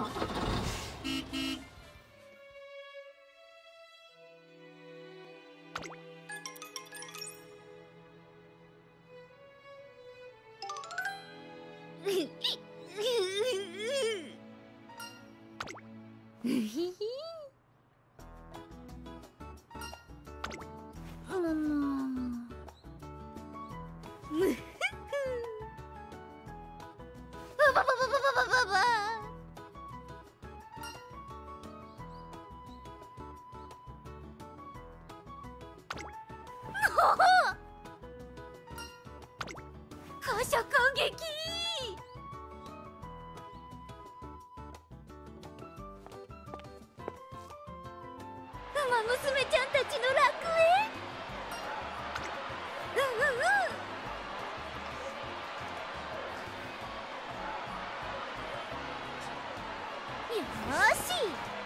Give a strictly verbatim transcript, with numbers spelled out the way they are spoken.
高所攻撃。ウマ娘ちゃんたちの楽園。うんうんうん。よーし。